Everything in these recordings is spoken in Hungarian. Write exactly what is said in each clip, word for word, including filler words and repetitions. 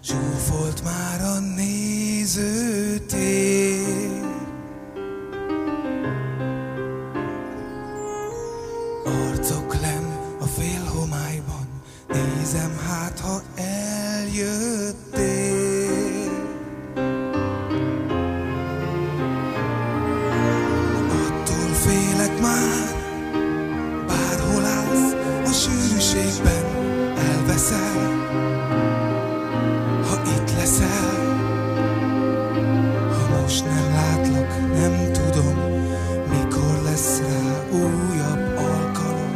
Csúfolt már a nézőtér, arcok lenn a félhomályban, nézem hát, ha eljöttél. Attól félek már, bárhol állsz, a sűrűségben elveszel. Ha itt leszel, ha most nem látlak, nem tudom, mikor lesz rá újabb alkalom.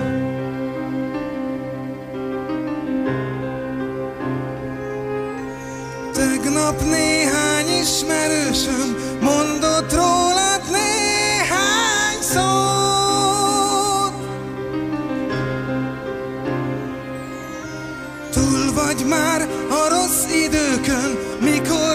Tegnap néhány ismerősöm mondott rólad néhány szót. Túl vagy már a rossz időkön, mikor